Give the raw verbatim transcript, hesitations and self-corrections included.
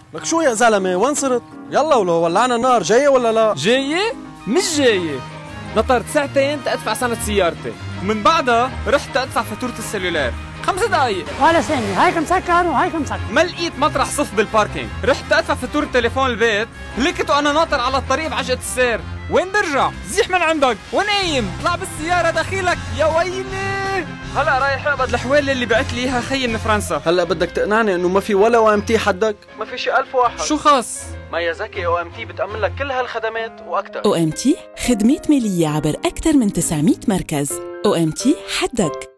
لك شو يا زلمه وين صرت؟ يلا ولو ولعنا النار جايه ولا لا؟ جاية؟ مش جاية. نطرت ساعتين تأدفع سنة سيارتي، ومن بعدها رحت أدفع فاتورة السلولار خمس دقايق ولا ثانية، هيك مسكر وهيك مسكر. ما لقيت مطرح صف بالباركينج، رحت أدفع فاتورة تليفون البيت، هلكت وأنا ناطر على الطريق بعجقة السير. وين برجع؟ زيح من عندك، ونايم، طلع بالسيارة دخيلك، يا ويلي. هلا رايح اقبض الحوالة اللي بعت لي اياها خيي من فرنسا. هلا بدك تقنعني انه ما في ولا او ام تي حدك؟ ما في شي ألف واحد. شو خاص؟ ما يا زكي او ام تي بتأمن لك كل هالخدمات واكثر. او ام تي خدمات مالية عبر أكثر من تسعمية مركز. او ام تي حدك.